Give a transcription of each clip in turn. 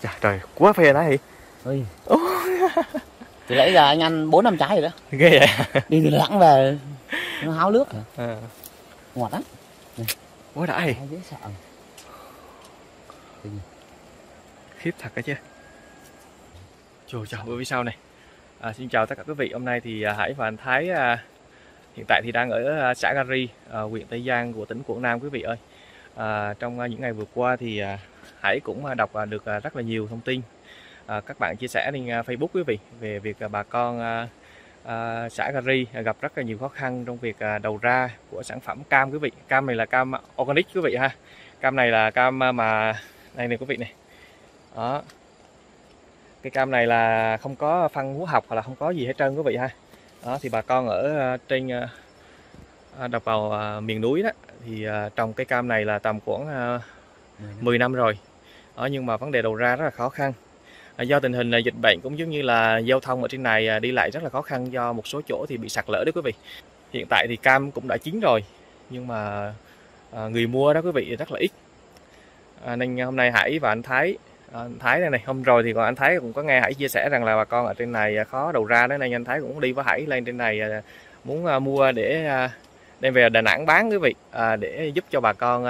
Trời, trời quá phê đấy. Ôi. Từ nãy giờ anh ăn 4-5 trái rồi đó. Ghê vậy. Đi từ Đắk về nó háo nước hả? Ngọt lắm. Quá đã thì. Dễ sợ. Khiếp thật đó chứ. Chào bữa phía sau này. Xin chào tất cả quý vị. Hôm nay thì Hải và anh Thái hiện tại thì đang ở xã Gari, huyện Tây Giang của tỉnh Quảng Nam quý vị ơi. Trong những ngày vừa qua thì Hải cũng đọc được rất là nhiều thông tin các bạn chia sẻ trên Facebook quý vị về việc bà con xã Gari gặp rất là nhiều khó khăn trong việc đầu ra của sản phẩm cam quý vị. Cam này là cam organic quý vị ha. Cam này là cam mà đây này quý vị này. Đó. Cái cam này là không có phân hóa học hoặc là không có gì hết trơn quý vị ha. Đó thì bà con ở trên đập vào miền núi đó thì trồng cây cam này là tầm khoảng 10 năm rồi. Đó, nhưng mà vấn đề đầu ra rất là khó khăn. Do tình hình dịch bệnh cũng giống như là giao thông ở trên này đi lại rất là khó khăn, do một số chỗ thì bị sạt lở đấy quý vị. Hiện tại thì cam cũng đã chín rồi nhưng mà người mua đó quý vị rất là ít. Nên hôm nay Hải và anh Thái đây này, hôm rồi thì còn anh Thái cũng có nghe Hải chia sẻ rằng là bà con ở trên này khó đầu ra đó, nên anh Thái cũng đi với Hải lên trên này muốn mua để đem về Đà Nẵng bán quý vị, để giúp cho bà con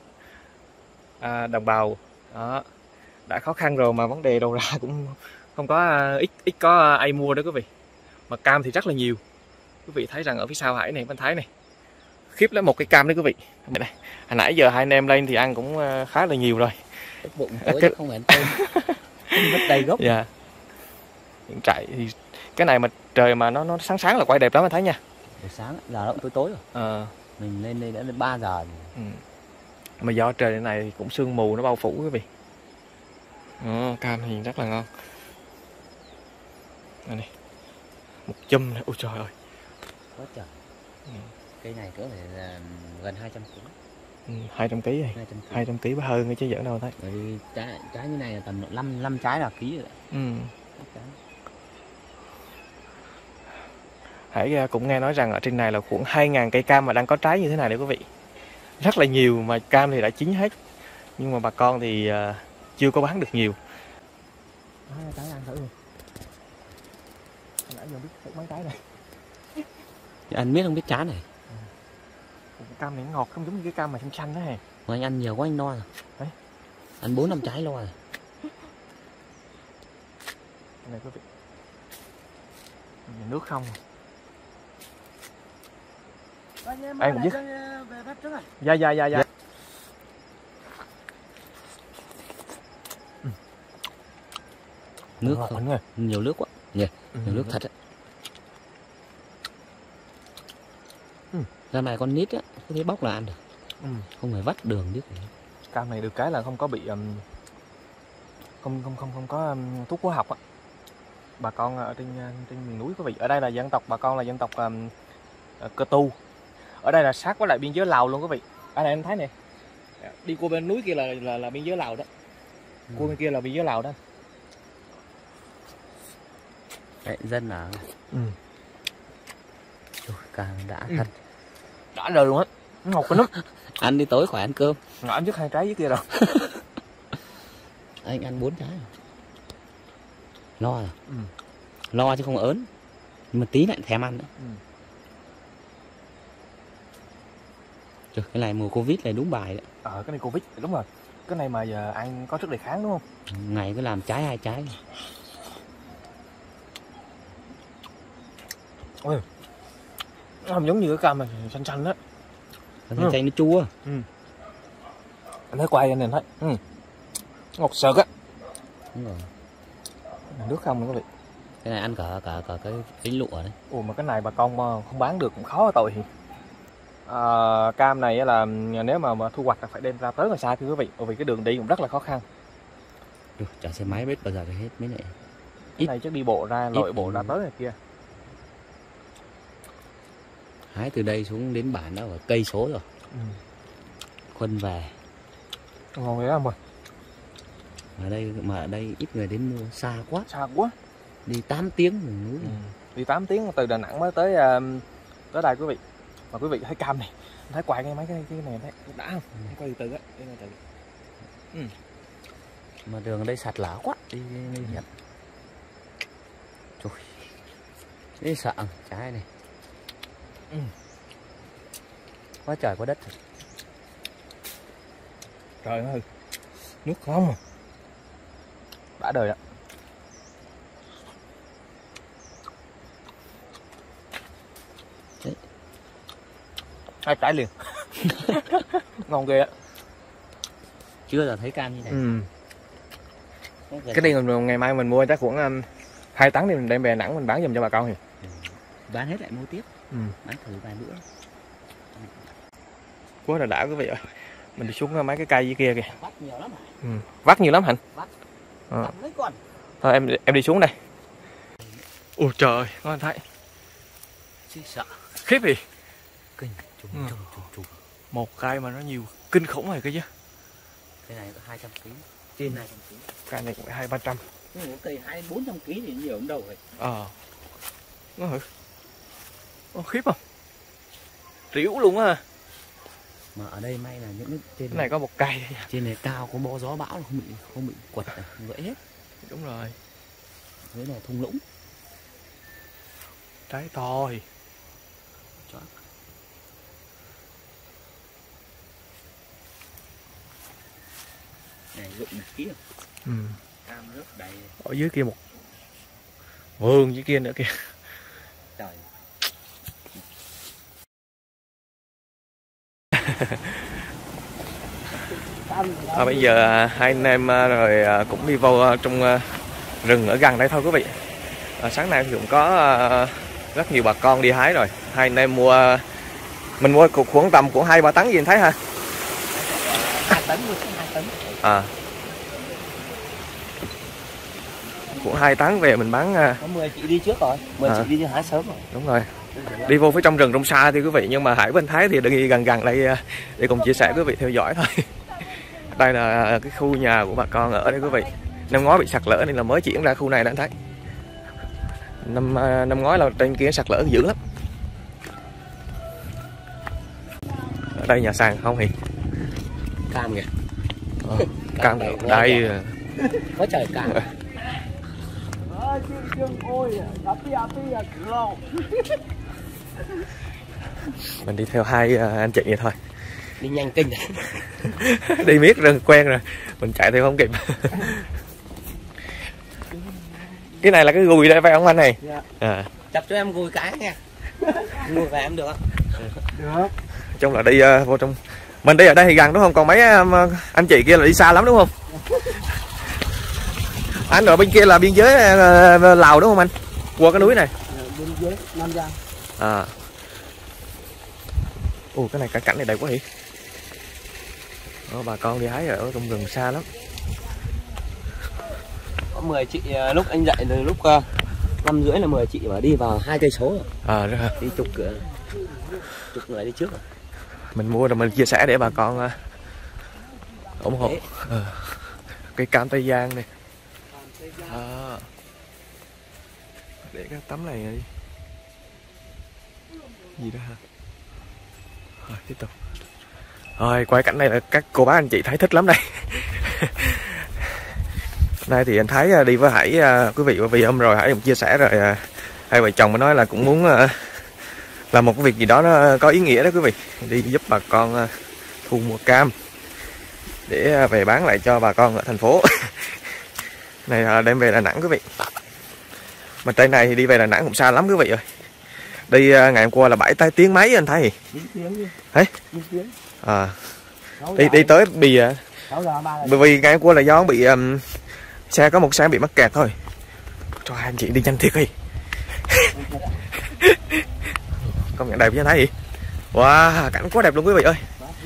đồng bào đó. Đã khó khăn rồi mà vấn đề đầu ra cũng không có ít có ai mua đó quý vị. Mà cam thì rất là nhiều. Quý vị thấy rằng ở phía sau Hải này, bên Thái này. Khiếp lắm, một cái cam đấy quý vị. Đây, hồi nãy giờ hai anh em lên thì ăn cũng khá là nhiều rồi. Bụng tối không phải ăn cơm. Mất đầy gốc. Dạ. Hiện tại thì cái này mà trời mà nó sáng là quay đẹp lắm anh thấy nha. Buổi sáng giờ nó cũng tối rồi. Mình lên đây đã đến 3 giờ. Mà do trời này thì cũng sương mù nó bao phủ quý vị. Cam thì rất là ngon. Đây này. Một chum này, ôi trời ơi. Quá trời. Cây này cỡ phải là gần 200 kg. 200 kg này. 200 kg phải hơn chứ giỡn đâu thấy. Bởi vì trái như này là tầm 5 trái là ký rồi đấy. Hải cũng nghe nói rằng ở trên này là khoảng 2.000 cây cam mà đang có trái như thế này đấy quý vị. Rất là nhiều mà cam thì đã chín hết. Nhưng mà bà con thì chưa có bán được nhiều. Trái ăn thử đi. Nãy giờ biết thử mấy trái này. Anh biết không biết trái này. Cam này ngọt không giống như cái cam mà xanh xanh đó hề. Mà anh ăn nhiều quá anh no rồi. Đấy. Ăn 4-5 trái lo rồi. Này quý vị. Nước không. Em cũng biết. Dạ. Nước không? Nhiều nước quá. Nhiều nước thật đấy. Ra này con nít á, có thể bóc là ăn được. Không phải vắt đường chứ. Cam này được cái là không có bị không có thuốc hóa học á. Bà con ở trên miền núi quý vị, ở đây là dân tộc bà con là dân tộc Cơ Tu. Ở đây là sát với lại biên giới Lào luôn quý vị. Ở đây anh thấy nè. Đi qua bên núi kia là biên giới Lào đó. Qua bên kia là biên giới Lào đó. Đấy, dân là cam đã thật. Đã rồi luôn á. Nó ngọt lắm. Ăn đi tối khỏi ăn cơm. Ngọt ăn trước 2 trái dưới kia rồi. Anh ăn 4 trái rồi. Lo rồi. Lo chứ không ớn. Nhưng mà tí lại thèm ăn nữa. Trời, cái này mùa Covid này đúng bài đấy. Cái này Covid đúng rồi. Cái này mà giờ ăn có sức đề kháng đúng không? Ngày cứ làm trái 2 trái. Ôi. Nó không giống như cái cam mà xanh xanh đó. Xanh nó chua. Anh thấy quay anh thấy. Ngọt sợt á. Đúng rồi. Nước không nữa quý vị. Cái này ăn cả cái bánh lụa đấy. Ồ mà cái này bà con không bán được cũng khó tội thì. Cam này là nếu mà thu hoạch là phải đem ra tới ngoài xa thưa quý vị, bởi vì cái đường đi cũng rất là khó khăn. Chả xe máy biết bao giờ hết mấy này. Cái này chắc đi bộ ra, lội bộ ra tới này kia. Hái từ đây xuống đến bản đó ở cây số rồi. Khuân về. Ngon vậy không rồi. Mà ở đây ít người đến mua, xa quá. Xa quá. Đi 8 tiếng mình núi. Đi 8 tiếng từ Đà Nẵng mới tới đây quý vị. Mà quý vị thấy cam này, thấy quay ngay mấy cái này thấy đã không? Quay từ từ á, đây từ. Mà đường ở đây sạt lở quá, đi nguy hiểm. Trời, đi sợ trái này. Quá trời quá đất. Trời ơi, nước không à. Đã đời đó. Đấy. Hai trái liền. Ngon ghê á. Chưa giờ thấy cam như này. Cái này ngày mai mình mua chắc khoảng 2 tấn thì mình đem về Đà Nẵng mình bán giùm cho bà con thì. Bán hết lại mua tiếp. Bán thử vài bữa. Quá là đã quý vị ơi. Mình đi xuống mấy cái cây dưới kia kìa. Vắt nhiều lắm hả? Vắt nhiều lắm hả? Vắt. À. Mấy con. Thôi em đi xuống đây. Ôi trời ơi, có anh thấy. Chứ sợ. Khiếp gì? Kinh trùng. Một cây mà nó nhiều kinh khủng này cơ chứ. Cái này có 200 kg. Trên 200 kg. Cây này cũng 200-300. Cái này cây 200-400 kg thì nhiều lắm đâu rồi. Nó hử. Khiếp không? Rỉu luôn á. Mà ở đây may là những trên cái này có một cây. Trên này cao có bó gió bão là không bị quật này, không gãy hết. Đúng rồi. Dưới này thung lũng. Trái to thì. Này rụng này kia. Cam nước đầy. Ở dưới kia một vườn dưới kia nữa kìa. Trời. Bây giờ hai anh em rồi cũng đi vô trong rừng ở gần đây thôi quý vị. Sáng nay thì cũng có rất nhiều bà con đi hái rồi. Hai anh em mua, mình mua khoảng tầm của 2-3 tấn gì anh thấy ha? 2 tấn, 2 tấn. Của 2 tấn về mình bán. Có 10 chị đi trước rồi, 10 chị đi hái sớm rồi. Đúng rồi. Đi vô phía trong rừng trong xa thì quý vị, nhưng mà Hải bên Thái thì đừng đi gần đây để cùng chia sẻ quý vị theo dõi thôi. Đây là cái khu nhà của bà con ở đây quý vị. Năm ngoái bị sạt lở nên là mới chuyển ra khu này đã thấy. Năm ngoái là trên kia sạt lở dữ lắm. Ở đây nhà sàn không thì Cam kìa. Cam đây. Có trời cam. Mình đi theo hai anh chị vậy thôi. Đi nhanh kinh này. Đi miết rừng quen rồi, mình chạy theo không kịp. Cái này là cái gùi đây phải không anh này? Dạ. Chập cho em gùi cái nha. Gùi về em được không? Được. Chung là đi vô trong. Mình đi ở đây thì gần đúng không? Còn mấy anh chị kia là đi xa lắm đúng không? Anh ở bên kia là biên giới Lào đúng không anh? Qua cái núi này. Biên giới Nam Giang. Cái này cả cảnh này đẹp quá vậy. Bà con đi hái ở trong rừng xa lắm. Có 10 chị lúc anh dậy từ lúc 5:30 là 10 chị bảo đi vào 2 cây số rồi. Rồi hả? Đi chục người đi trước rồi. Mình mua rồi mình chia sẻ để bà con ủng hộ. Cây cam Tây Giang này. Để cái tấm này đi. Gì đó hả? Rồi tiếp tục. Rồi quay cảnh này là các cô bác anh chị thấy thích lắm đây. Nay thì anh Thái đi với Hải quý vị, vì hôm rồi Hải cũng chia sẻ rồi, hai vợ chồng mới nói là cũng muốn làm một cái việc gì đó nó có ý nghĩa đó quý vị, đi giúp bà con thu mua cam để về bán lại cho bà con ở thành phố. Này là đem về Đà Nẵng quý vị. Mà trên này thì đi về Đà Nẵng cũng xa lắm quý vị ơi. Đi ngày hôm qua là 7 tiếng mấy anh thấy gì? 9 tiếng. Thấy? 9 tiếng. Đi tới bởi vì ngày hôm qua là do bị xe có một xe bị mắc kẹt thôi. Cho hai anh chị đi nhanh thiệt đi. Công nhận đẹp chứ thấy gì? Wow, cảnh quá đẹp luôn quý vị ơi.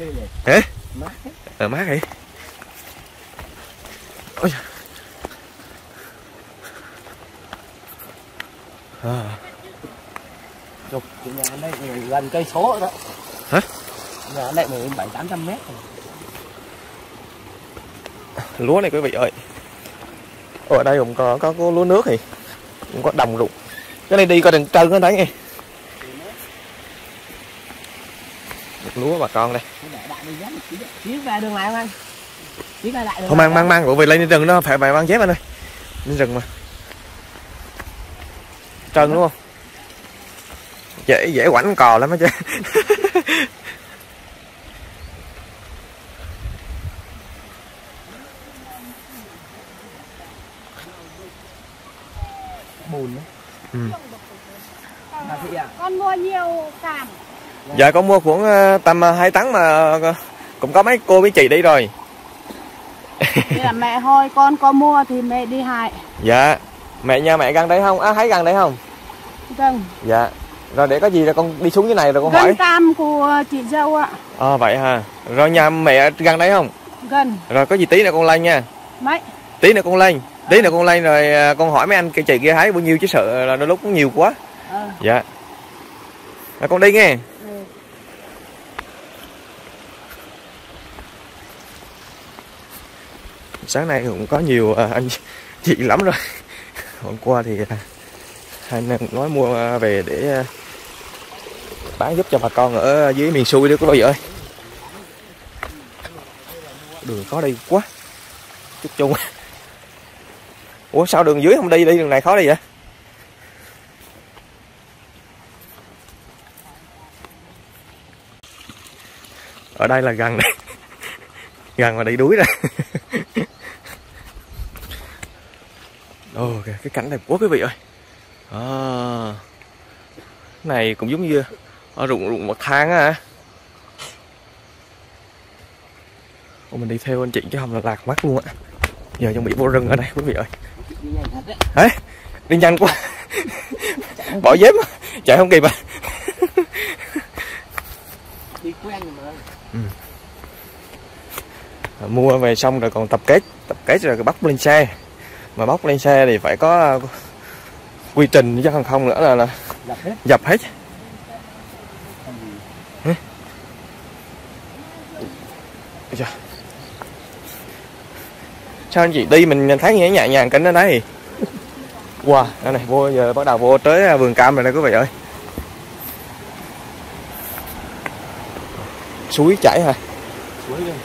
Hả? Mát vậy. Ôi. Chục nhà ở đây gần cây số đó. Hả? Nhà ở đây 700-800 mét rồi. Lúa này quý vị ơi. Ở đây cũng có lúa nước thì cũng có đồng ruộng. Cái này đi coi đừng trơn nó thấy nghe. Được lúa bà con đây. Tiến về đường này không anh? Thôi mang bởi vì lên rừng nó phải mang dép anh ơi. Lên rừng mà. Trơn đúng không? Dễ quảnh cò lắm á chứ. Bùn Ừ. Con mua nhiều cảm. Dạ con mua khoảng tầm 2 tấn mà cũng có mấy cô mấy chị đi rồi. Là mẹ hỏi con có mua thì mẹ đi hại. Dạ. Mẹ nhà mẹ gần đấy không? À thấy gần đấy không? Gần. Dạ. Rồi để có gì là con đi xuống dưới này rồi con hỏi. Gần cam của chị dâu ạ. Vậy hả? Rồi nhà mẹ gần đấy không? Gần. Rồi có gì tí nữa con lên nha. Mấy? Tí nữa con lên. Tí nữa con lên rồi con hỏi mấy anh chị kia thấy bao nhiêu chứ sợ là đôi lúc cũng nhiều quá. Dạ. Rồi con đi nghe. Sáng nay cũng có nhiều anh chị lắm rồi. Hôm qua thì anh nói mua về để bán giúp cho bà con ở dưới miền xuôi đó quý vị ơi. Đường khó đi quá. Chút chung. Ủa sao đường dưới không đi, đi đường này khó đi vậy? Ở đây là gần này. Gần mà đi đuối rồi. Ồ kìa, cái cảnh đẹp quá quý vị ơi. Này cũng giống như ruộng bậc thang á. Mình đi theo anh chị chứ không là lạc mắt luôn á. Giờ chuẩn bị vô rừng ở đây quý vị ơi. Đấy, đi nhanh quá. Bỏ dép chạy không kịp à. Đi quen rồi mà. Mua về xong rồi còn tập kết rồi bóc lên xe. Mà bóc lên xe thì phải có quy trình chứ không nữa là dập hết. Sao anh chị đi mình thấy nhẹ nhàng cảnh ở đây. Wow, đây này vô giờ bắt đầu vô tới vườn cam rồi đây quý vị ơi. Suối chảy hả? Suối luôn.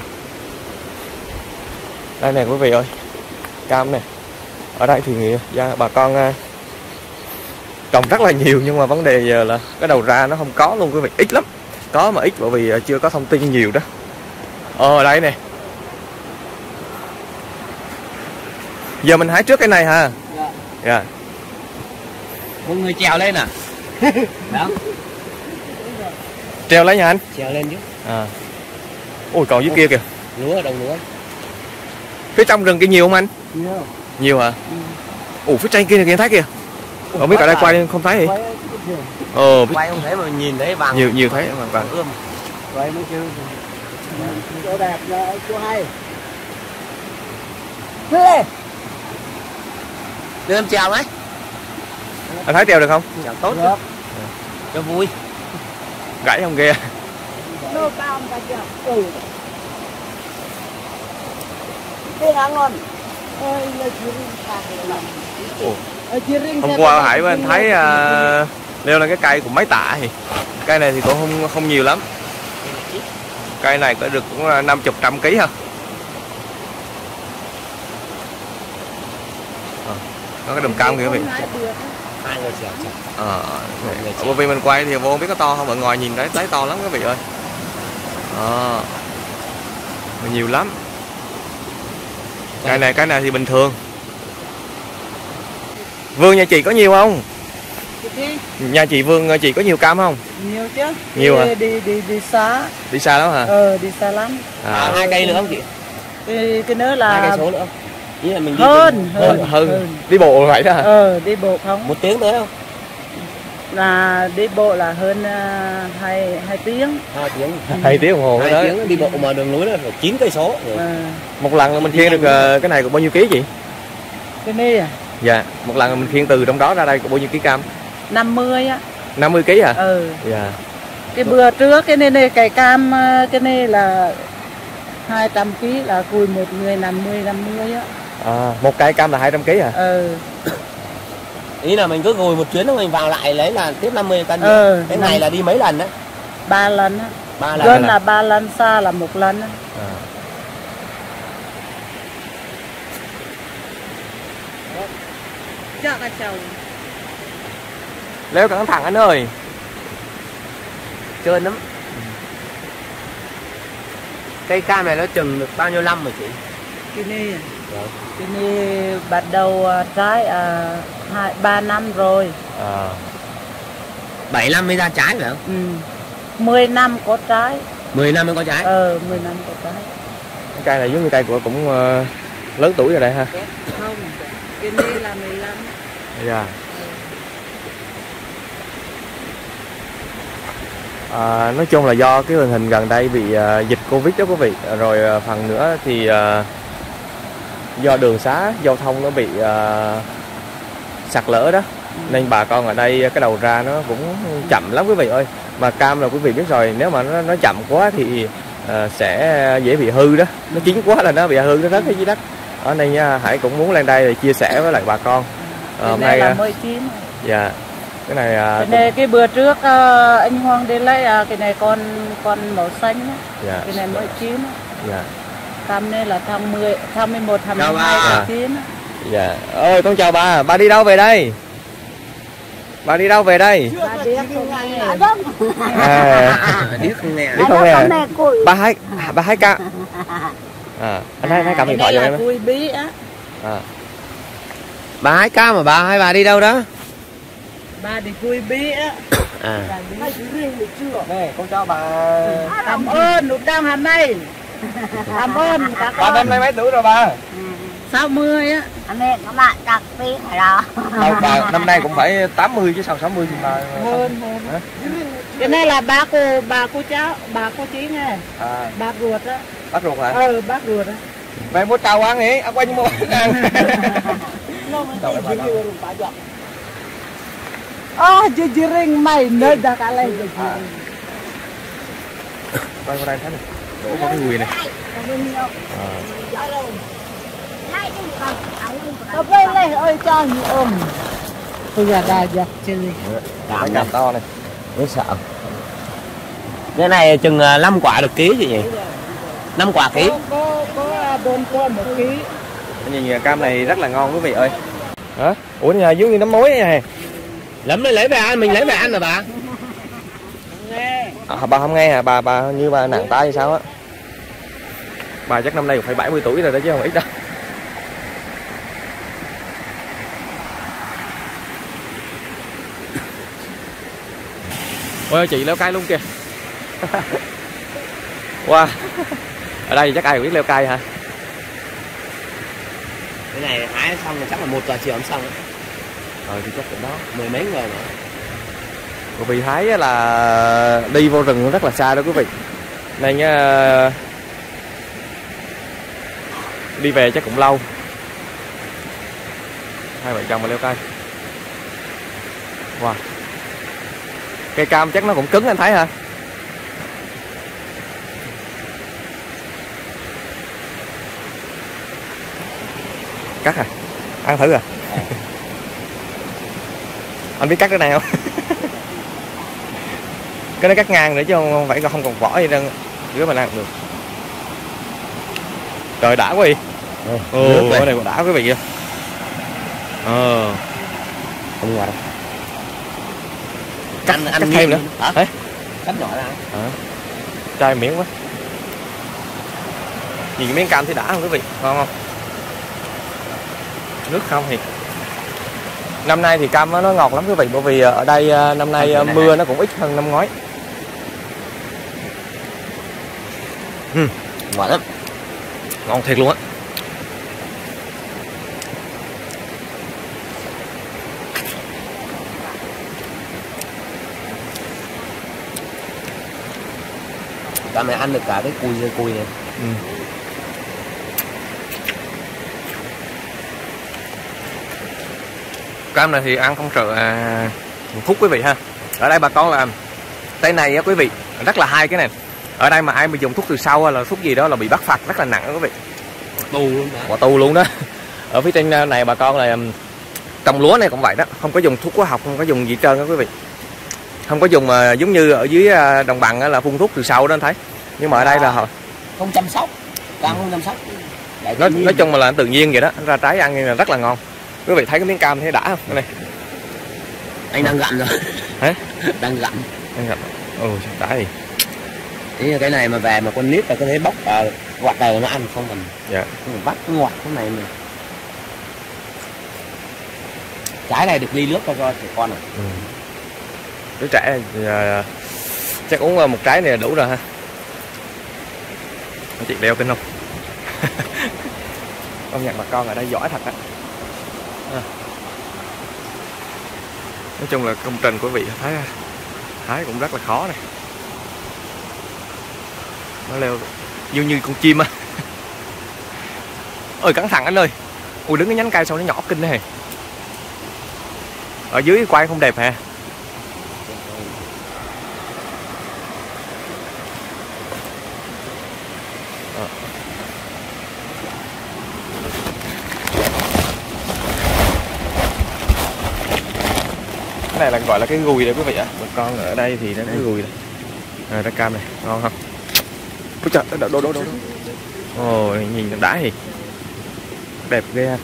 Đây nè quý vị ơi. Cam nè. Ở đây thì bà con trồng rất là nhiều nhưng mà vấn đề giờ là cái đầu ra nó không có luôn quý vị, ít lắm. Có mà ít bởi vì chưa có thông tin nhiều đó. Đây nè. Giờ mình hái trước cái này hả? Dạ. Dạ. Một người trèo lên à? Đó. Treo lấy nha anh. Trèo lên chứ. Ôi còn dưới kia kìa. Lúa, đồng lúa. Phía trong rừng kia nhiều không anh? Nhiều. Nhiều hả? Phía trên kia kìa thấy kìa. Không biết ở đây quay không thấy gì. Quay không thấy mà nhìn thấy vàng. Nhiều thấy vàng. Quay mới chưa. Chỗ đẹp là chỗ hay. Đưa em chào đấy. Anh thấy treo được không? Chào tốt được. Cho vui. Gãy không kia. Nô cam cả chưa? Đây là ngon. Hôm qua Hải với anh thấy leo lên cái cây cũng mấy tạ thì cây này thì cũng không nhiều lắm. Cây này có được cũng 50-100 kg ha. Có cái đùm cam kìa quý vị. Hai người chèo. Bởi vì mình quay thì vô không biết có to không, ở ngoài nhìn thấy to lắm quý vị ơi. Nhiều lắm. Cái này thì bình thường. Vườn nhà chị có nhiều không? Nhà chị vườn chị có nhiều cam không? Nhiều chứ. Nhiều hả? Đi xa. Đi xa lắm hả? Đi xa lắm. 2 cây nữa không chị? Cái nữa là 2 cây số nữa không? Ý là mình đi hơn. Đi bộ vậy đó hả? Đi bộ không? 1 tiếng nữa không? Là đi bộ là hơn 2 tiếng. 2 tiếng. 2 tiếng đồng hồ. 2 tiếng đi bộ mà đường núi là 9 cây số. Một lần mình khiêng được cái này cũng bao nhiêu ký chị? Cái này à? Dạ, một lần mình khiêng từ trong đó ra đây cũng bao nhiêu ký cam? 50 á. 50 ký hả? Dạ. Cái bữa trước cái này cày cam cái này là 200 kg là cùi một người 50 á. Một cây cam là 200 kg hả? Ý là mình cứ ngồi một chuyến rồi mình vào lại lấy là tiếp 50 cân. Cái này là đi mấy lần đấy? 3 lần á. 3 lần. Gần là 3 lần, xa là 1 lần á. Chợ cả chầu. Leo cẩn thận anh ơi. Trơn lắm. Cây cam này nó trồng được bao nhiêu năm rồi chị? Cái này cái này bắt đầu trái 2-3 năm rồi. 7 năm mới ra trái phải không? 10 năm có trái. 10 năm mới có trái. 10 năm có trái. Cái cây này giống như cây của cũng lớn tuổi rồi đây ha. Không, cái này là 15. Dạ. Nói chung là do cái tình hình gần đây bị dịch Covid đó quý vị, rồi phần nữa thì do đường xá giao thông nó bị sạt lở đó, nên bà con ở đây cái đầu ra nó cũng chậm lắm quý vị ơi. Mà cam là quý vị biết rồi, nếu mà nó chậm quá thì sẽ dễ bị hư đó, nó chín quá là nó bị hư, nó rớt cái dưới đất. Ở đây nha, Hải cũng muốn lên đây để chia sẻ với lại bà con. Hôm nay là mới chín. Dạ. Cái này cái này cái bữa trước anh Hoàng đi lấy cái này con màu xanh đó. Dạ. Cái này mới chín. Dạ. Cam này là tháng 11, tháng 12 tháng 9. Dạ. Ơi con chào bà đi đâu về đây? Bà đi đâu về đây? Bà điếc không nghe. Điếc không nghe. Điếc không nghe. Bà hái cam. Anh hái cam điện thoại cho em. Cái này là cùi bí á. Bà hái cam mà bà đi đâu đó? Bà đi cùi bí á. Nè, con chào bà. Cảm ơn lúc đang hôm nay. Cảm ơn các Bà con. năm nay mấy tuổi rồi bà? 60 á. Anh em các bạn đặc biệt phải đó. Đâu bà năm nay cũng phải 80 chứ sao 60 thì bà. Hơn. Cái này là bà cô cháu, bà cô chí nghe. Bác ruột á. Bác ruột hả? Bác ruột á. Về mua trầu ăn đi, ăn quay như mua ăn. Chị ring mày nơi đã cả lên rồi. Quay qua đây thấy này. Đổ vào cái người này. Tao bên này ơi cho như ôm. Tôi giờ đà giật chơi. Cái cam to này. Mới sợ. Cái này chừng 5 quả được ký chị nhỉ? 5 quả ký. Có 4 con 1 ký. Nhìn cam này rất là ngon quý vị ơi. Hả? Ủa nhà dưới như nấm mối này. Lắm lấy về ăn, mình lấy về ăn rồi bà. Bà không nghe hả? Bà như bà nặng tay hay sao á? Bà chắc năm nay cũng phải 70 tuổi rồi đó chứ không ít đâu. Ôi chị leo cây luôn kìa. Wow. Ở đây chắc ai cũng biết leo cây hả? Cái này hái xong rồi chắc là 1 giờ chiều hôm xong. Rồi thì chắc cũng đó. 10 mấy người mà. Bởi vì hái là đi vô rừng rất là xa đó quý vị. Nên đi về chắc cũng lâu. Hai vợ chồng mà leo cây. Wow. Cây cam chắc nó cũng cứng anh thấy hả? Cắt à? Ăn thử à? Anh biết cắt cái này không? Cái nó cắt ngang nữa chứ không phải không còn vỏ gì đâu. Rửa mà ăn được. Trời đã quá đi. Cái này còn đã quý vị kìa. Không ngoài đâu. Cắt thêm nữa. Hả? Đấy. Cắt nhỏ ra. Chai miếng quá. Nhìn miếng cam thì đã không quý vị, ngon không? Nước không thì. Năm nay thì cam nó ngọt lắm quý vị, bởi vì ở đây năm nay mưa nó cũng ít hơn năm ngoái. Ngọt lắm. Ngon thiệt luôn á. Cam này ăn được cả cái cùi này. Cam này thì ăn không sợ thuốc quý vị ha. Ở đây bà con là tay này á quý vị, rất là hay cái này. Ở đây mà ai mà dùng thuốc từ sau là thuốc gì đó là bị bắt phạt rất là nặng đó quý vị. Tù luôn đó. Quả tù luôn đó. Ở phía trên này bà con là trồng lúa này cũng vậy đó, không có dùng thuốc hóa học, không có dùng gì trơn đó quý vị. Không có dùng giống như ở dưới đồng bằng là phun thuốc từ sau đó anh thấy. Nhưng mà ở đây là không chăm sóc, cam không chăm sóc. Nói chung là tự nhiên vậy đó, ra trái ăn là rất là ngon. Quý vị thấy cái miếng cam thấy đã không? Đây này. Anh đang gặm rồi. Hả? Đang gặm. Đang gặm. Ồ, đã thì. Ý là cái này mà về mà con nít là có thể bóc quạt này nó ăn không mình. Dạ. Mình bắt cái ngọt cái này mình. Trái này được ly nước cho trẻ con à? Ừ. Đứa trẻ thì, chắc uống một trái này là đủ rồi ha. Chị đeo tin không? Công nhận bà con ở đây giỏi thật á. Nói chung là công trình của vị thấy hái cũng rất là khó này. Nó leo như con chim á. Ôi cẩn thận anh ơi. Ui đứng cái nhánh cây sao nó nhỏ kinh này. Ở dưới quay không đẹp hả? Cái này là gọi là cái gùi đấy quý vị ạ. Bà con ở đây thì nó cái gùi này. Trái cam này, ngon không? Ôi trời, đổ. Ồ, nhìn đã thì đẹp ghê ha.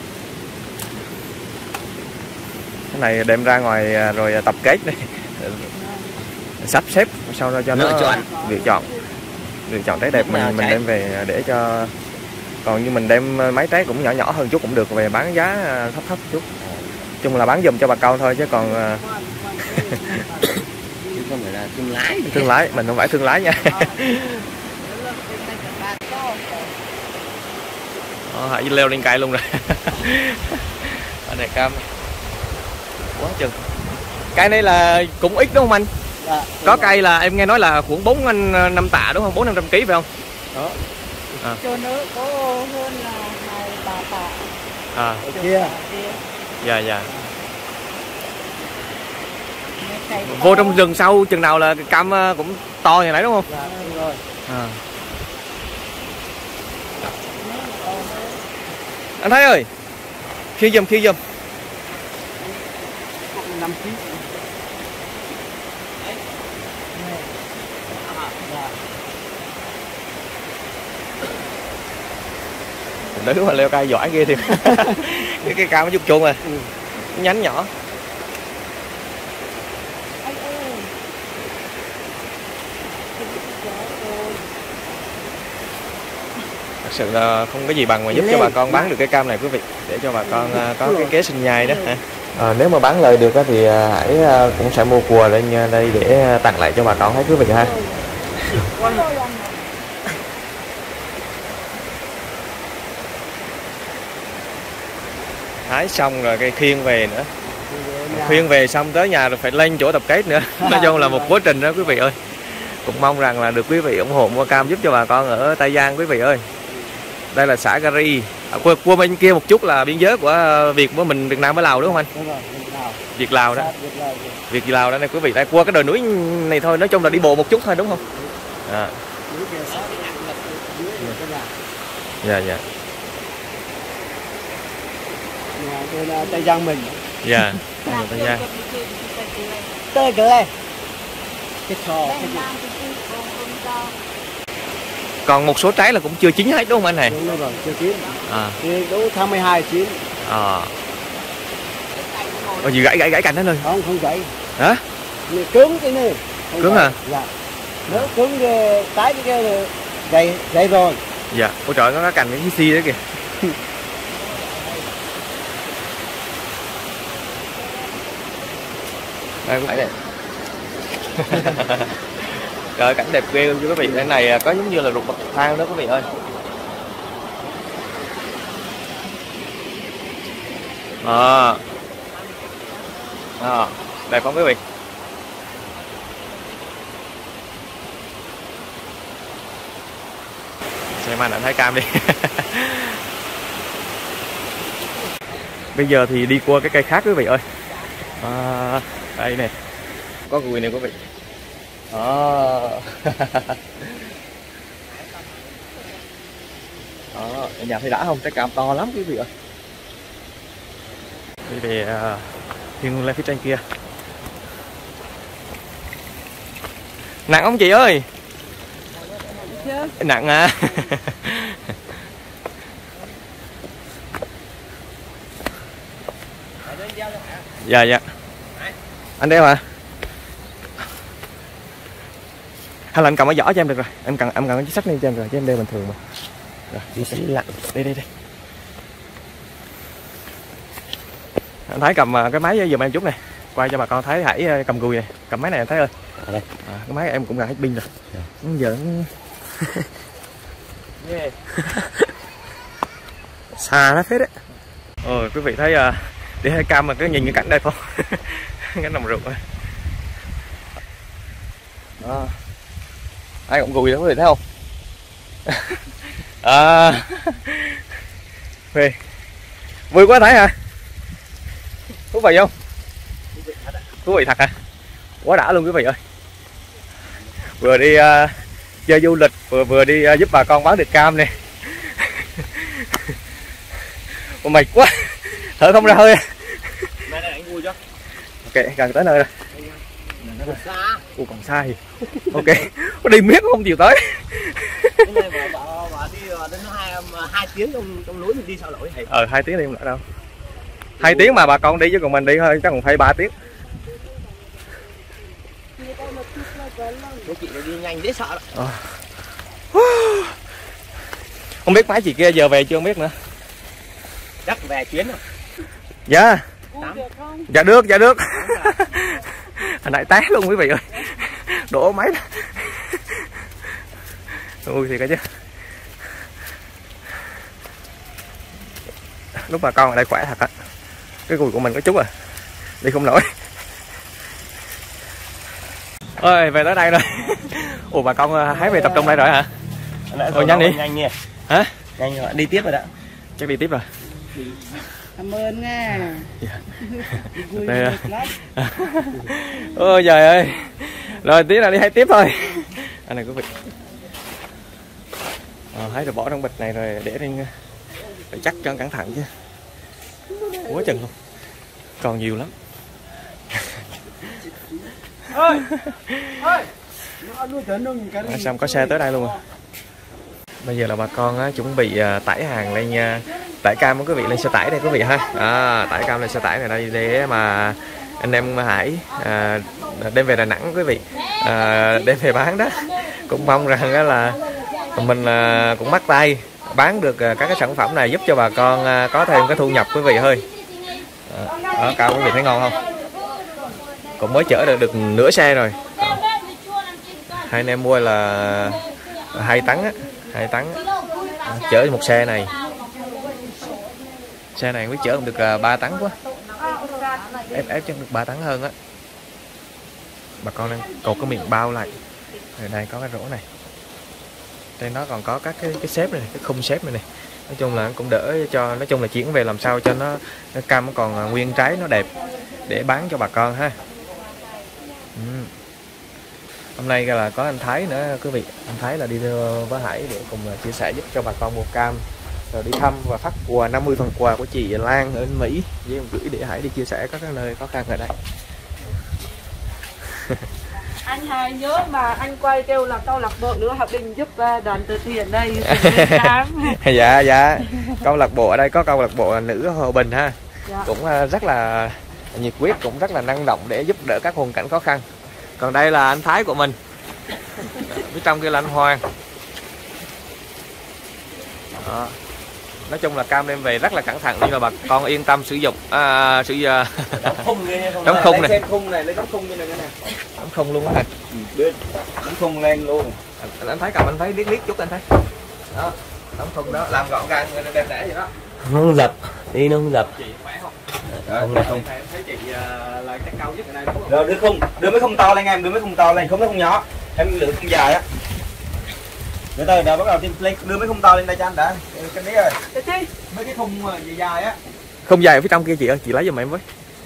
Cái này đem ra ngoài rồi tập kết này. Sắp xếp sao ra cho nó lựa chọn trái đẹp mình đem về để cho. Còn như mình đem mấy trái cũng nhỏ hơn chút cũng được, về bán giá thấp chút. Chung là bán giùm cho bà con thôi chứ còn không phải là thương lái. Thương lái, mình không phải thương lái nha. Hãy leo lên cây luôn rồi. Ở này cam quá chừng. Cây này là cũng ít đúng không anh? Dạ, có cây là em nghe nói là khoảng 4-5 tạ đúng không? 400-500 kg phải không? Đó. Cho nữa có hơn là 2-3 tạ. À. Ở kia. Dạ. Vô trong rừng sâu chừng nào là cam cũng to như nãy đúng không? Dạ, đúng rồi. Anh Thái ơi, khi dùm. 5 kg. Nữ mà leo cây giỏi ghê thì cái cam nó chút chuông à. Nhánh nhỏ. Thật sự là không có gì bằng mà giúp cho bà con bán được cái cam này quý vị, để cho bà con có cái kế sinh nhai đó hả. Nếu mà bán lời được thì Hải cũng sẽ mua cua lên đây để tặng lại cho bà con thấy quý vị ha. Hái xong rồi cây khiêng về nữa, khiêng về xong tới nhà rồi phải lên chỗ tập kết nữa. Nói chung là một quá trình đó quý vị ơi. Cũng mong rằng là được quý vị ủng hộ mua cam giúp cho bà con ở Tây Giang quý vị ơi. Đây là xã Gari. Qua bên kia một chút là biên giới của Việt Nam với Lào đúng không anh? Đúng rồi, Việt Lào đó. Việt Lào đó này quý vị. Đây qua cái đồi núi này thôi, nói chung là đi bộ một chút thôi đúng không? Dạ. Đây là Tây Giang mình. Dạ. Tây Giang. Tới cửa đây. Cái trò. Còn một số trái là cũng chưa chín hết đúng không anh này? Đúng rồi, chưa chín. Thì đúng tháng 12 chín. Có gì gãy cành đó thôi. Không gãy. Hả? Cứng cái này. Cứng hả? Dạ. Nếu cứng cái kia gãy rồi. Dạ. Ôi trời, nó có cành cái xi đấy kìa. Đây cũng phải này. Trời, cảnh đẹp ghê luôn quý vị. Cái này có giống như là ruộng bậc thang đó quý vị ơi. Đẹp không quý vị? Xem anh thấy cam đi. Bây giờ thì đi qua cái cây khác quý vị ơi. Đây nè, có gùi này quý vị. Đó, ở nhà thấy đã không? Trái cam to lắm quý vị ơi. Đi về thiên lên phía trên kia. Nặng không chị ơi? Nặng à. Dạ dạ. Anh đeo hả? Hay là anh cầm cái giỏ cho em được rồi. Em cầm cái chiếc sắt này cho em rồi chứ em đeo bình thường mà. Rồi, đi sẽ lặn. Đây. Anh Thái cầm cái máy giùm em chút này. Quay cho bà con thấy Hải cầm gùi này. Cầm máy này anh Thái ơi. Đây. Cái máy em cũng gần hết pin rồi. Giờ yeah. Xa nó phết đấy. Quý vị thấy đi hai cam mà cứ nhìn cái cảnh đây không? Cái nằm ruộng này. Ai cũng gùi đó quý vị thấy không? Vui quá Thái hả? Thú vị không? Thú vị thật hả? Quá đã luôn quý vị ơi. Vừa đi chơi du lịch vừa đi giúp bà con bán thịt cam nè. Mệt quá, thở không ra hơi. Ok, gần tới nơi rồi. Còn xa gì? Ok, có đi miết không chịu tới. 2 tiếng trong núi mình đi sao nổi? 2 tiếng đi không nổi đâu. 2 tiếng mà bà con đi chứ còn mình đi hơi chắc còn phải 3 tiếng. Chị đi nhanh dễ sợ đó. Không biết mấy chị kia giờ về chưa không biết nữa. Chắc về chuyến rồi. Dạ. Dạ được. Hồi nãy té luôn quý vị ơi. Đổ máy. Ui thì cái chứ. Lúc bà con ở đây khỏe thật á. Cái gùi của mình có chút đi không nổi. Ơi về tới đây rồi. Ủa bà con hái về tập trung đây rồi hả? Nhanh đi. Nhanh nha. Hả? Nhanh rồi, đi tiếp rồi đó. Chắc đi tiếp rồi. Cảm ơn nghe. Đây ôi trời ơi. Rồi tí là đi hái tiếp thôi. Anh này quý vị. Hái rồi bỏ trong bịch này rồi để lên phải chắc cho cẩn thận chứ. Quá chừng luôn. Còn nhiều lắm. Xong có xe tới đây luôn rồi. Bây giờ là bà con chuẩn bị tải hàng lên nha. Tải cam quý vị lên xe tải đây quý vị ha. Tải cam lên xe tải này đây để mà anh em Hải đem về Đà Nẵng quý vị, đem về bán đó. Cũng mong rằng là mình cũng bắt tay bán được các cái sản phẩm này giúp cho bà con có thêm cái thu nhập quý vị ơi. Cam quý vị thấy ngon không? Cũng mới chở được nửa xe rồi. Hai anh em mua là 2 tấn á, 2 tấn chở một xe này. Xe này biết chở không được 3 tấn quá. Ép chắc được 3 tấn hơn á. Bà con đang cột cái miệng bao lại. Rồi đây có cái rổ này. Trên đó còn có các cái xếp này, cái khung xếp này này. Nói chung là cũng đỡ cho, nói chung là chuyển về làm sao cho nó cam còn nguyên trái nó đẹp để bán cho bà con ha. Hôm nay là có anh Thái nữa quý vị. Anh Thái là đi với Hải để cùng chia sẻ giúp cho bà con mua cam, rồi đi thăm và phát quà 50 phần quà của chị Lan ở Mỹ với ông gửi để Hải đi chia sẻ các nơi khó khăn ở đây. Anh hãy nhớ mà anh quay kêu là câu lạc bộ nữa Hòa Bình giúp đoàn từ thiện đây. Dạ. Câu lạc bộ ở đây có câu lạc bộ nữ Hòa Bình ha. Dạ. Cũng rất là nhiệt huyết, cũng rất là năng động để giúp đỡ các hoàn cảnh khó khăn. Còn đây là anh Thái của mình. Phía trong kia là anh Hoàng. Đó. Nói chung là cam đem về rất là cẩn thận nhưng mà bà con yên tâm sử dụng. Đóng khung này. Đóng khung này, lấy đóng khung như này nè. Đóng khung luôn á hả? Đóng khung lên luôn. Anh thấy cầm anh thấy liếc chút anh thấy. Đó, đóng khung đó làm gọn gàng đẹp đẽ vậy đó. Không dập, đi nó không dập. Chị khỏe không? Không này không. Thấy chị là chắc cao nhất ở đây đúng không? Rồi đưa mấy khung to lên em, đưa mấy khung to lên, không nó không nhỏ. Em lựa khung dài á. Để tôi đã bắt đầu thêm play, đưa mấy khung to lên đây cho anh đã. Cái này ơi. Cái chi? Mấy cái khung dài á. Khung dài ở phía trong kia chị ơi, chị lấy giùm em với.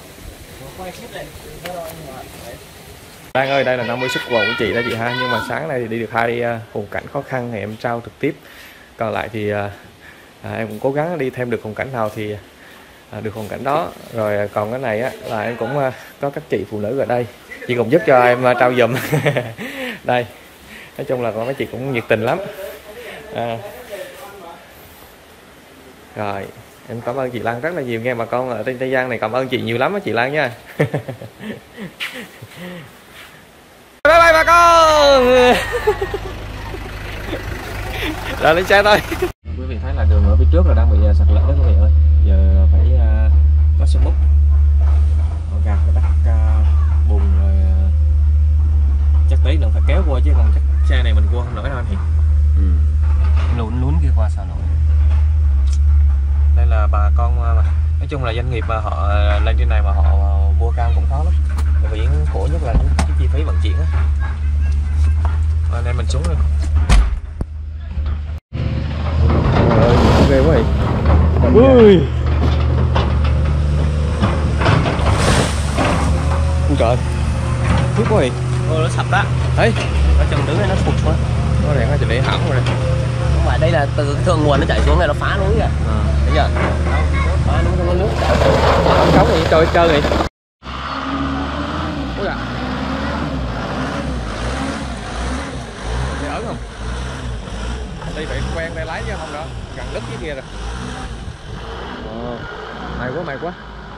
Lan ơi, đây là 50 xuất quà của chị đó chị ha. Nhưng mà sáng nay thì đi được 2 hoàn cảnh khó khăn thì em trao trực tiếp. Còn lại thì em cũng cố gắng đi thêm được hoàn cảnh nào thì được hoàn cảnh đó. Rồi còn cái này á là em cũng có các chị phụ nữ ở đây, chị cũng giúp cho em trao giùm. Đây, nói chung là mấy chị cũng nhiệt tình lắm. Rồi Em cảm ơn chị Lan rất là nhiều nghe bà con ở Tây Giang này, cảm ơn chị nhiều lắm á chị Lan nha. Bye bye bà con. Rồi lên xe thôi. Quý vị thấy là đường ở phía trước là đang bị sạt lở đó quý vị ơi. Giờ phải có xe múc gạt cái đất bùn rồi chắc tí nữa phải kéo qua chứ còn chắc xe này mình qua không nổi đâu anh Hiền. Lún kia qua sao nổi. Đây là bà con mà nói chung là doanh nghiệp mà họ lên trên này mà họ mua cam cũng khó lắm. Bởi vì khổ nhất là cái chi phí vận chuyển á. Anh em mình xuống rồi. Ghê quá vậy. Ui. Ui trời. Tiếc quá vậy. Nó sập đó. Thấy. Ở chân đứng này nó sụt quá. Nó đèn nó chỉ để hỏng rồi đây. Không phải đây là từ thượng nguồn nó chảy xuống này nó phá núi rồi. Thấy chưa? Phá núi không có nước. Không sống gì trời trơn vậy. Ui à. Thấy ớn không? Đây phải quen tay lái chứ không đó. Gần đất dưới kia rồi. May quá.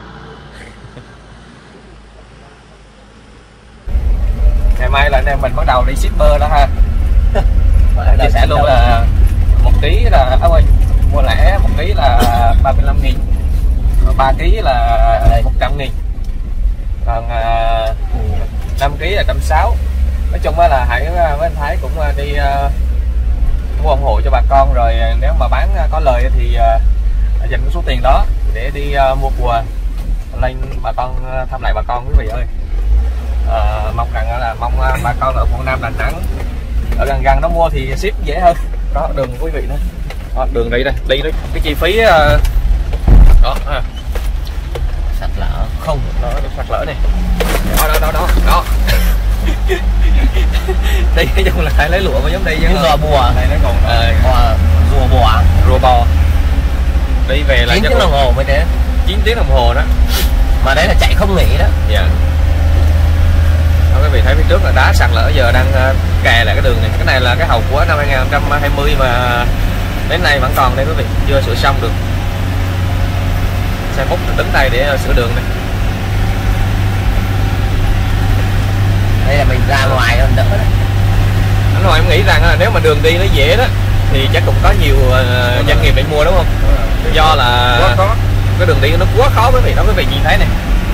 Ngày mai là anh em mình bắt đầu đi shipper đó ha. Chia sẻ luôn là 1 ký là mua lẻ 1 ký là 35.000, 3 ký là 100.000, còn 5 ký là 160. Nói chung là Hải với anh Thái cũng đi mua ủng hộ cho bà con, rồi nếu mà bán có lời thì dành cái số tiền đó để đi mua quà lên bà con, thăm lại bà con quý vị ơi. Mong rằng là mong bà con ở quận Nam Đà Nẵng ở gần nó mua thì ship dễ hơn. Đó đường quý vị nữa. Đó, đường đi đây, đi cái chi phí đó Sạt lở không? Đó sạt lở này. Đó. Đi nói chung là phải lấy lụa mới giống đi chứ. Rùa bùa này nó còn rùa bò. Đi về là 9 tiếng đồng hồ mới thế. 9 tiếng đồng hồ đó. Mà đấy là chạy không nghỉ đó. Dạ. Đó, quý vị thấy phía trước là đá sạt lở giờ đang kè lại cái đường này. Cái này là cái hậu của năm 2020 mà đến nay vẫn còn đây quý vị, chưa sửa xong được. Xe múc đứng đây để sửa đường này. Đây là mình ra ngoài hơn đỡ đó. Anh Hoàng em nghĩ rằng nếu mà đường đi nó dễ đó thì chắc cũng có nhiều doanh nghiệp để mua đúng không? Do là cái đường đi nó quá khó quý vị, đó quý vị nhìn thấy này.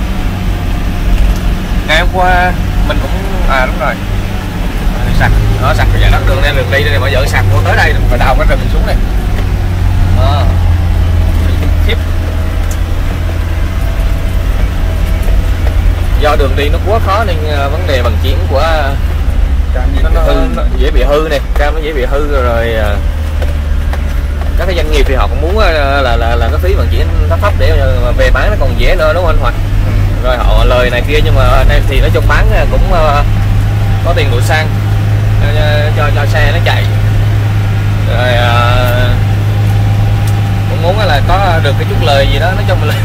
Ngày hôm qua mình cũng đúng rồi, sạch nó sạch cái đất đường này, đường đi này mà giờ sạch vô tới đây phải đào cái rừng xuống này. Khiếp. Do đường đi nó quá khó nên vấn đề vận chuyển của nó dễ bị hư này, cam nó dễ bị hư rồi. Các cái doanh nghiệp thì họ cũng muốn là cái phí vận chuyển thấp để mà về bán nó còn dễ nữa đúng không anh Hoàng? Rồi họ lời này kia, nhưng mà anh em thì nói chung bán cũng có tiền đổi sang cho xe nó chạy, rồi cũng muốn là có được cái chút lời gì đó, nói chung là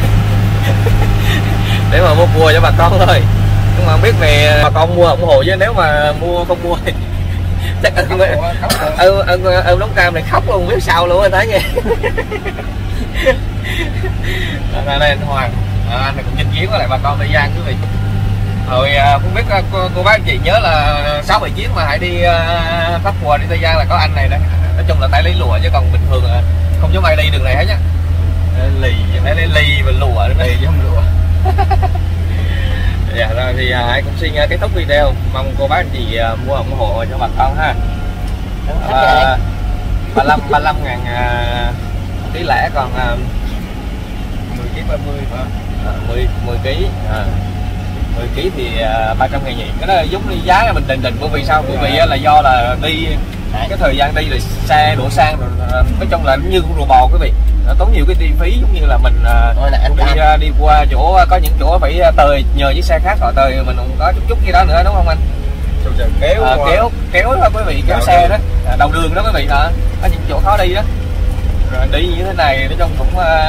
để mà mua cua cho bà con thôi. Nhưng mà không biết về bà con mua ủng hộ, chứ nếu mà mua không mua thì chắc ông đóng cam này khóc luôn, không biết sao luôn anh thấy nghe. Đây anh Hoàng, anh cũng trình kiến với lại bà con Tây Giang quý vị. Rồi không biết cô bác anh chị nhớ là 6-7 chuyến mà hãy đi phát quà đi Tây Giang là có anh này đó. Nói chung là tay lấy lụa chứ còn bình thường không giống ai đi đường này hết nhá. Lì lấy lì và lụa lì chứ không lụa. Dạ rồi thì hãy cũng xin kết thúc video, mong cô bác anh chị mua ủng hộ cho bà con ha. 35.000 ký lẻ, còn 10 kg 30 10 kg 10 kg thì 300.000 nhỉ. Cái đó giống như giá là mình định bởi vì sao? Bởi vì là do là đi cái thời gian đi rồi xe đổ sang rồi, nói chung là như con rùa bò quý vị, nó tốn nhiều cái chi phí, giống như là mình đi qua chỗ có những chỗ phải tời nhờ chiếc xe khác họ tời mình cũng có chút gì đó nữa đúng không anh? Kéo thôi quý vị, kéo xe đó đầu đường đó quý vị, có những chỗ khó đi đó, rồi đi như thế này nói chung cũng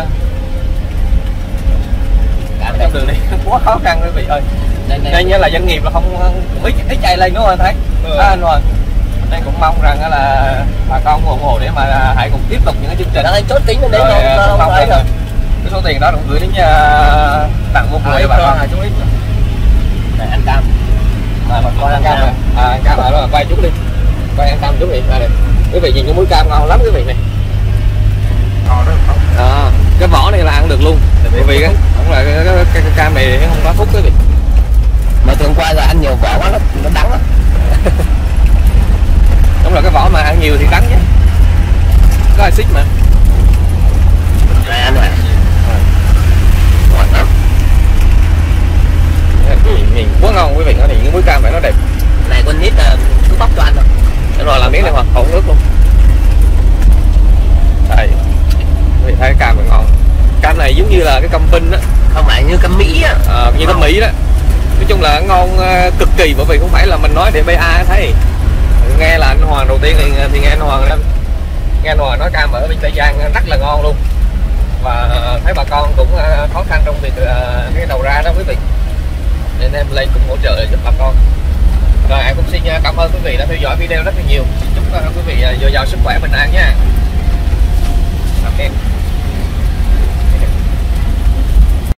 trong đường đi quá khó khăn quý vị ơi. Nên như là doanh nghiệp là không ít chạy lên đúng không anh thấy? Anh Hoàng, nên cũng mong rằng là bà con ủng hộ để mà hãy cùng tiếp tục những cái chương trình. Chốt kính lên đấy không? số tiền đó cũng gửi đến tặng một người bà con chút ít để ăn cam mà con ăn cam rồi ăn cam rồi quay chút đi, quay ăn cam chút đi đây. Quý vị nhìn cái muối cam ngon lắm quý vị này. Ngon đó không? Cái vỏ này là ăn được luôn, bởi vì cái không là cái cam này không có phúc quý vị. mà thường qua rồi ăn nhiều vỏ quá nó đắng lắm. Đúng là cái vỏ mà ăn nhiều thì đắng chứ, có axit mà. Này ăn này ngon lắm. Nhìn quá ngon quý vị, nó thì những muối cam này nó đẹp. Này con nít là cứ bóc cho ăn thôi. Đúng rồi, làm miếng này hoặc hỗn nước luôn. Đây, quý vị thấy cái cam này ngon. Cam này giống như là cái cam Vinh á, Không phải như cam Mỹ á. như cam Mỹ đó. Nói chung là ngon cực kỳ, bởi vì không phải là mình nói để BA thấy. Nghe là anh Hoàng đầu tiên thì nghe anh Hoàng nói cam ở bên Tây Giang rất là ngon luôn. Và thấy bà con cũng khó khăn trong việc cái đầu ra đó quý vị, nên em lên cũng hỗ trợ giúp bà con. Rồi em cũng xin cảm ơn quý vị đã theo dõi video rất là nhiều. Chúc quý vị dồi dào sức khỏe bình an nha.